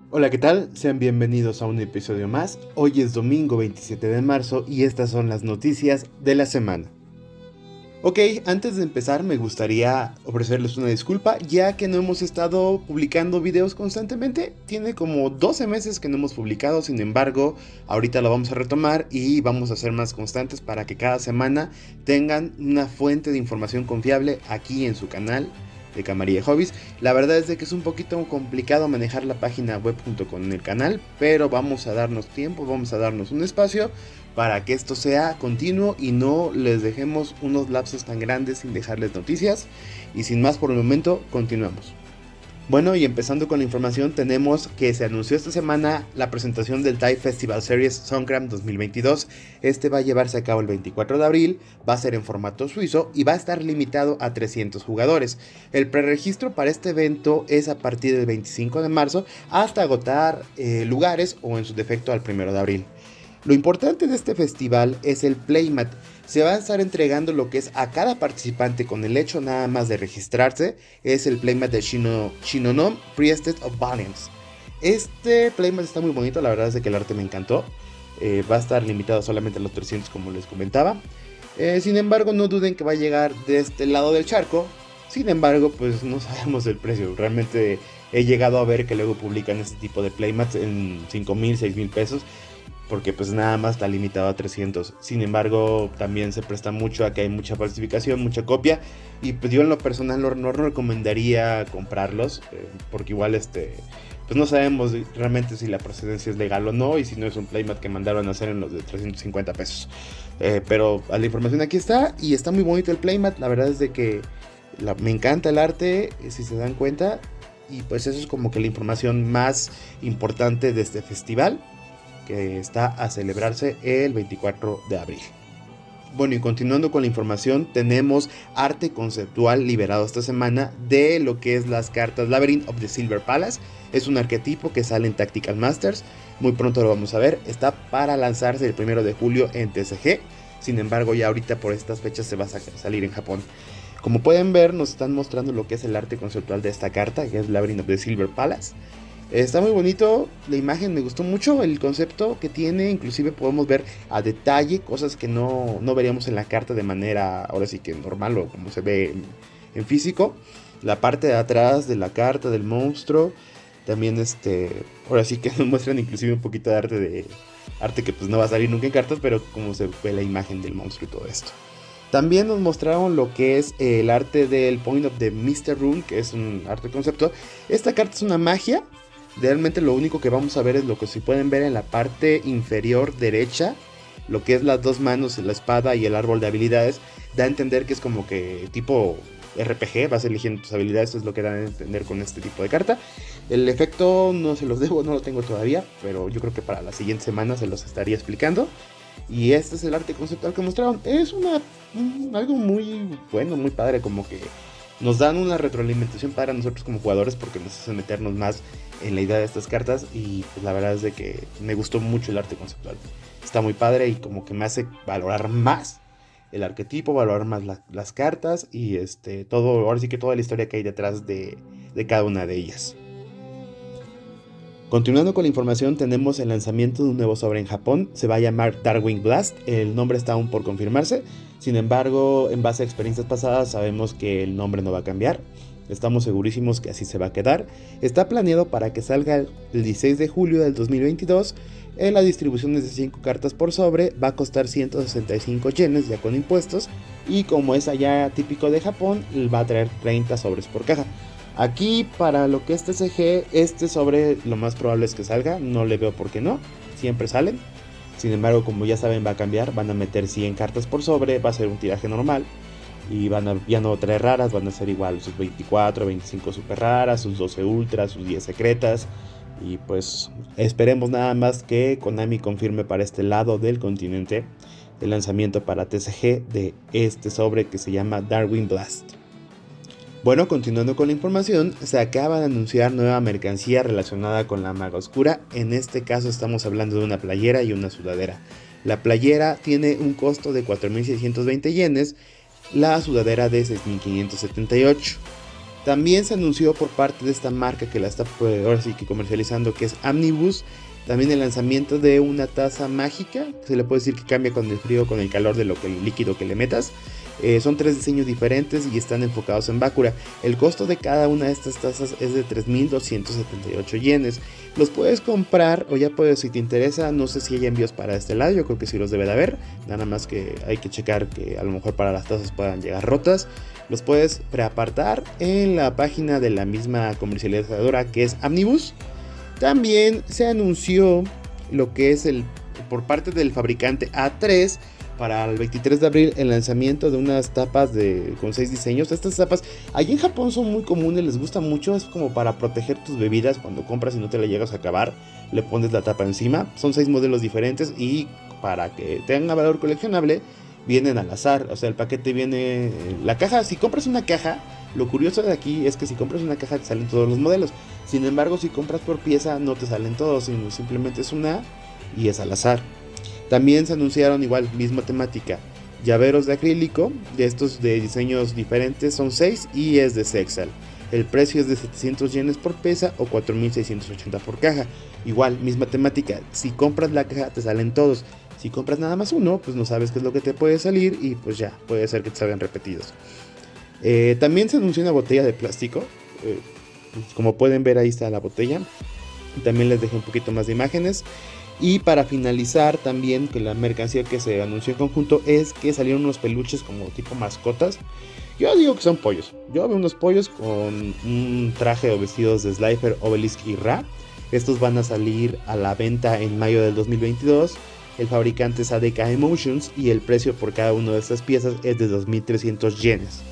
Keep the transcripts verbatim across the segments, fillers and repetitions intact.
Hola, ¿qué tal? Sean bienvenidos a un episodio más. Hoy es domingo veintisiete de marzo y estas son las noticias de la semana. Ok, antes de empezar me gustaría ofrecerles una disculpa ya que no hemos estado publicando videos constantemente. Tiene como doce meses que no hemos publicado, sin embargo, ahorita lo vamos a retomar y vamos a ser más constantes para que cada semana tengan una fuente de información confiable aquí en su canal de Camarilla Hobbies. La verdad es de que es un poquito complicado manejar la página web junto con el canal, pero vamos a darnos tiempo, vamos a darnos un espacio para que esto sea continuo y no les dejemos unos lapsos tan grandes sin dejarles noticias. Y sin más por el momento, continuamos. Bueno, y empezando con la información, tenemos que se anunció esta semana la presentación del Thai Festival Series Songkran dos mil veintidós. Este va a llevarse a cabo el veinticuatro de abril, va a ser en formato suizo y va a estar limitado a trescientos jugadores. El preregistro para este evento es a partir del veinticinco de marzo hasta agotar eh, lugares o en su defecto al primero de abril. Lo importante de este festival es el playmat. Se va a estar entregando lo que es a cada participante con el hecho nada más de registrarse. Es el playmat de Shino, Shinonom Priestess of Valiance. Este playmat está muy bonito, la verdad es de que el arte me encantó. Eh, va a estar limitado solamente a los trescientos como les comentaba. Eh, sin embargo, no duden que va a llegar de este lado del charco. Sin embargo, pues no sabemos el precio. Realmente he llegado a ver que luego publican este tipo de playmats en cinco mil, seis mil pesos. Porque pues nada más está limitado a trescientos. Sin embargo, también se presta mucho a que hay mucha falsificación, mucha copia. Y pues yo en lo personal no, no recomendaría comprarlos. Eh, porque igual este pues no sabemos realmente si la procedencia es legal o no. Y si no es un playmat que mandaron a hacer en los de trescientos cincuenta pesos. Eh, pero la información aquí está. Y está muy bonito el playmat. La verdad es de que la, me encanta el arte, si se dan cuenta. Y pues eso es como que la información más importante de este festival, que está a celebrarse el veinticuatro de abril. Bueno, y continuando con la información, tenemos arte conceptual liberado esta semana de lo que es las cartas Labyrinth of the Silver Palace. Es un arquetipo que sale en Tactical Masters, muy pronto lo vamos a ver. Está para lanzarse el primero de julio en T C G, sin embargo ya ahorita por estas fechas se va a salir en Japón. Como pueden ver, nos están mostrando lo que es el arte conceptual de esta carta, que es Labyrinth of the Silver Palace. Está muy bonito, la imagen me gustó mucho, el concepto que tiene, inclusive podemos ver a detalle cosas que no, no veríamos en la carta de manera, ahora sí que normal o como se ve en, en físico. La parte de atrás de la carta del monstruo, también este, ahora sí que nos muestran inclusive un poquito de arte, de arte que pues no va a salir nunca en cartas, pero como se ve la imagen del monstruo y todo esto. También nos mostraron lo que es el arte del Point of the mister Rune, que es un arte concepto. Esta carta es una magia. Realmente lo único que vamos a ver es lo que se pueden ver en la parte inferior derecha, lo que es las dos manos, la espada y el árbol de habilidades. Da a entender que es como que tipo R P G, vas eligiendo tus habilidades, eso es lo que da a entender con este tipo de carta. El efecto no se los debo, no lo tengo todavía, pero yo creo que para la siguiente semana se los estaría explicando. Y este es el arte conceptual que mostraron. Es una algo muy bueno, muy padre, como que nos dan una retroalimentación para nosotros como jugadores porque nos hacen meternos más en la idea de estas cartas. Y pues la verdad es de que me gustó mucho el arte conceptual. Está muy padre y como que me hace valorar más el arquetipo, valorar más la, las cartas y este todo, ahora sí que toda la historia que hay detrás de, de cada una de ellas. Continuando con la información, tenemos el lanzamiento de un nuevo sobre en Japón. Se va a llamar Darkwing Blast. El nombre está aún por confirmarse. Sin embargo, en base a experiencias pasadas, sabemos que el nombre no va a cambiar. Estamos segurísimos que así se va a quedar. Está planeado para que salga el dieciséis de julio del dos mil veintidós. En la distribución es de cinco cartas por sobre. Va a costar ciento sesenta y cinco yenes ya con impuestos. Y como es allá típico de Japón, va a traer treinta sobres por caja. Aquí para lo que es T C G, este sobre lo más probable es que salga, no le veo por qué no, siempre salen. Sin embargo, como ya saben, va a cambiar, van a meter cien cartas por sobre, va a ser un tiraje normal. Y van a ya no traer raras, van a ser igual sus veinticuatro, veinticinco super raras, sus doce ultras, sus diez secretas. Y pues esperemos nada más que Konami confirme para este lado del continente el lanzamiento para T C G de este sobre que se llama Darkwing Blast. Bueno, continuando con la información, se acaba de anunciar nueva mercancía relacionada con la maga oscura. En este caso estamos hablando de una playera y una sudadera. La playera tiene un costo de cuatro mil seiscientos veinte yenes, la sudadera de seis mil quinientos setenta y ocho. También se anunció por parte de esta marca que la está pues, ahora sí que comercializando, que es Omnibus, también el lanzamiento de una taza mágica, se le puede decir que cambia con el frío, con el calor de lo que el líquido que le metas. Eh, son tres diseños diferentes y están enfocados en Bakura. El costo de cada una de estas tazas es de tres mil doscientos setenta y ocho yenes. Los puedes comprar o ya puedes, si te interesa, no sé si hay envíos para este lado, yo creo que sí los debe de haber. Nada más que hay que checar que a lo mejor para las tazas puedan llegar rotas. Los puedes preapartar en la página de la misma comercializadora que es Omnibus. También se anunció lo que es el por parte del fabricante A tres para el veintitrés de abril el lanzamiento de unas tapas de, con seis diseños. Estas tapas allí en Japón son muy comunes, les gusta mucho, es como para proteger tus bebidas cuando compras y no te la llegas a acabar, le pones la tapa encima. Son seis modelos diferentes y para que tenga valor coleccionable vienen al azar, o sea el paquete viene, la caja, si compras una caja, lo curioso de aquí es que si compras una caja te salen todos los modelos, sin embargo si compras por pieza no te salen todos, sino simplemente es una y es al azar. También se anunciaron igual, misma temática, llaveros de acrílico, de estos de diseños diferentes, son seis y es de Sexal. El precio es de setecientos yenes por pieza o cuatro mil seiscientos ochenta por caja. Igual, misma temática, si compras la caja te salen todos. Si compras nada más uno, pues no sabes qué es lo que te puede salir y pues ya, puede ser que te salgan repetidos. Eh, también se anunció una botella de plástico. Eh, pues como pueden ver ahí está la botella. También les dejé un poquito más de imágenes. Y para finalizar también que la mercancía que se anunció en conjunto es que salieron unos peluches como tipo mascotas. Yo digo que son pollos. Yo veo unos pollos con un traje o vestidos de Slifer, Obelisk y Ra. Estos van a salir a la venta en mayo del dos mil veintidós. El fabricante es A D K Emotions y el precio por cada una de estas piezas es de dos mil trescientos yenes.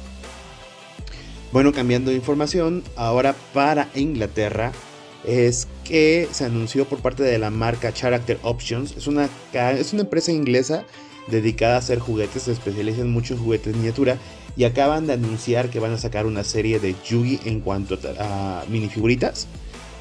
Bueno, cambiando de información, ahora para Inglaterra es que se anunció por parte de la marca Character Options. Es una, es una empresa inglesa dedicada a hacer juguetes, se especializan mucho en juguetes miniatura y acaban de anunciar que van a sacar una serie de Yugi en cuanto a minifiguritas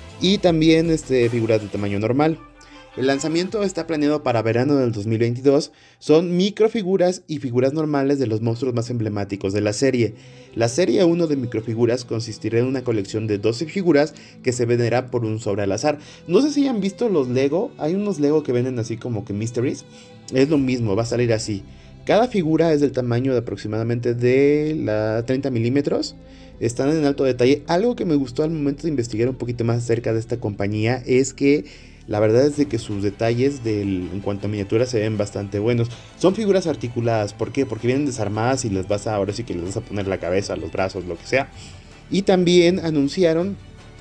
y también este, figuras de tamaño normal. El lanzamiento está planeado para verano del dos mil veintidós. Son microfiguras y figuras normales de los monstruos más emblemáticos de la serie. La serie uno de microfiguras consistirá en una colección de doce figuras que se venderá por un sobre al azar. No sé si han visto los Lego, hay unos Lego que venden así como que Mysteries. Es lo mismo, va a salir así. Cada figura es del tamaño de aproximadamente de la treinta milímetros. Están en alto detalle. Algo que me gustó al momento de investigar un poquito más acerca de esta compañía es que la verdad es de que sus detalles del, en cuanto a miniaturas se ven bastante buenos. Son figuras articuladas, ¿por qué? Porque vienen desarmadas y les vas a, ahora sí que les vas a poner la cabeza, los brazos, lo que sea. Y también anunciaron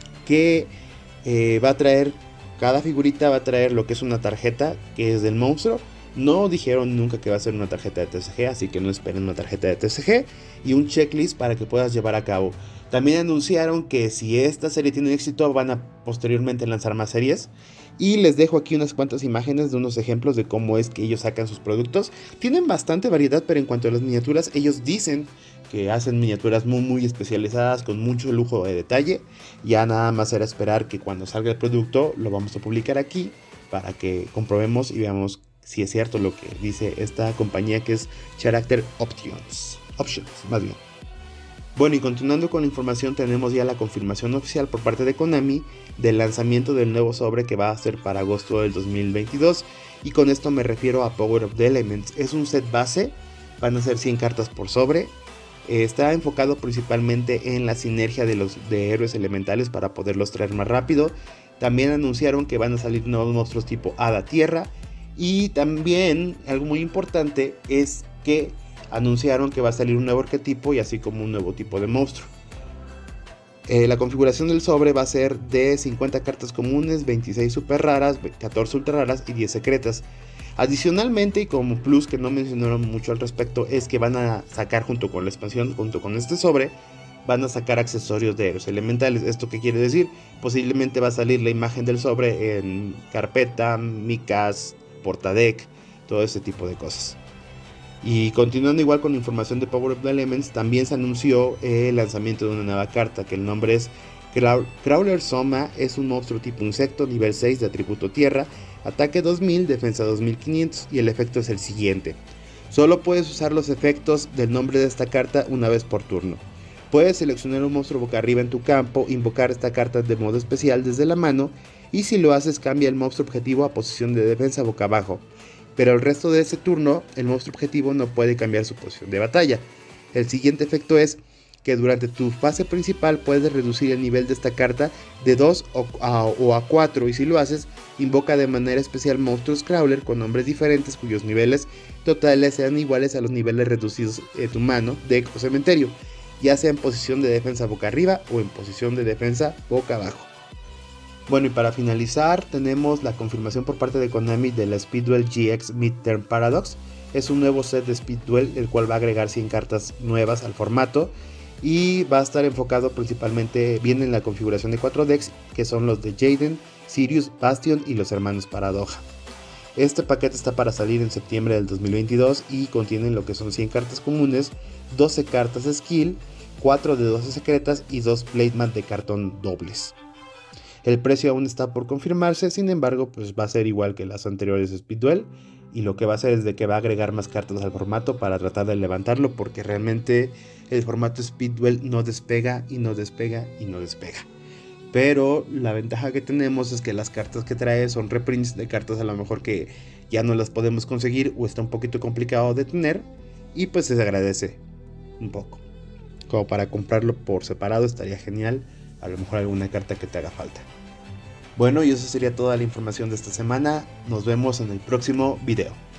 que eh, va a traer, cada figurita va a traer lo que es una tarjeta que es del monstruo. No dijeron nunca que va a ser una tarjeta de T C G, así que no esperen una tarjeta de T C G. Y un checklist para que puedas llevar a cabo. También anunciaron que si esta serie tiene éxito van a posteriormente lanzar más series. Y les dejo aquí unas cuantas imágenes de unos ejemplos de cómo es que ellos sacan sus productos. Tienen bastante variedad, pero en cuanto a las miniaturas, ellos dicen que hacen miniaturas muy muy especializadas con mucho lujo de detalle. Ya nada más será esperar que cuando salga el producto lo vamos a publicar aquí para que comprobemos y veamos si es cierto lo que dice esta compañía que es Character Options. Options, más bien. Bueno, y continuando con la información, tenemos ya la confirmación oficial por parte de Konami del lanzamiento del nuevo sobre que va a ser para agosto del dos mil veintidós. Y con esto me refiero a Power of the Elements. Es un set base, van a ser cien cartas por sobre. Eh, está enfocado principalmente en la sinergia de los de héroes elementales para poderlos traer más rápido. También anunciaron que van a salir nuevos monstruos tipo Hada Tierra. Y también algo muy importante es que anunciaron que va a salir un nuevo arquetipo y así como un nuevo tipo de monstruo. Eh, la configuración del sobre va a ser de cincuenta cartas comunes, veintiséis super raras, catorce ultra raras y diez secretas. Adicionalmente, y como plus que no mencionaron mucho al respecto, es que van a sacar junto con la expansión, junto con este sobre, van a sacar accesorios de héroes elementales. ¿Esto qué quiere decir? Posiblemente va a salir la imagen del sobre en carpeta, micas, portadeck, todo ese tipo de cosas. Y continuando igual con la información de Power of the Elements, también se anunció el lanzamiento de una nueva carta que el nombre es Crawler Soma. Es un monstruo tipo insecto, nivel seis de atributo tierra, ataque dos mil, defensa dos mil quinientos y el efecto es el siguiente. Solo puedes usar los efectos del nombre de esta carta una vez por turno. Puedes seleccionar un monstruo boca arriba en tu campo, invocar esta carta de modo especial desde la mano, y si lo haces cambia el monstruo objetivo a posición de defensa boca abajo, pero el resto de ese turno el monstruo objetivo no puede cambiar su posición de batalla. El siguiente efecto es que durante tu fase principal puedes reducir el nivel de esta carta de dos o a, o a cuatro, y si lo haces, invoca de manera especial monstruos crawler con nombres diferentes cuyos niveles totales sean iguales a los niveles reducidos de tu mano, deck o cementerio, ya sea en posición de defensa boca arriba o en posición de defensa boca abajo. Bueno, y para finalizar tenemos la confirmación por parte de Konami de la Speed Duel G X Midterm Paradox. Es un nuevo set de Speed Duel, el cual va a agregar cien cartas nuevas al formato y va a estar enfocado principalmente bien en la configuración de cuatro decks, que son los de Jaden, Sirius, Bastion y los hermanos Paradoja. Este paquete está para salir en septiembre del dos mil veintidós y contiene lo que son cien cartas comunes, doce cartas skill, cuatro de doce secretas y dos platemat de cartón dobles. El precio aún está por confirmarse, sin embargo pues va a ser igual que las anteriores Speed Duel, y lo que va a hacer es de que va a agregar más cartas al formato para tratar de levantarlo, porque realmente el formato Speed Duel no despega y no despega y no despega. Pero la ventaja que tenemos es que las cartas que trae son reprints de cartas a lo mejor que ya no las podemos conseguir o está un poquito complicado de tener, y pues se agradece un poco. Como para comprarlo por separado estaría genial, a lo mejor alguna carta que te haga falta. Bueno, y eso sería toda la información de esta semana. Nos vemos en el próximo video.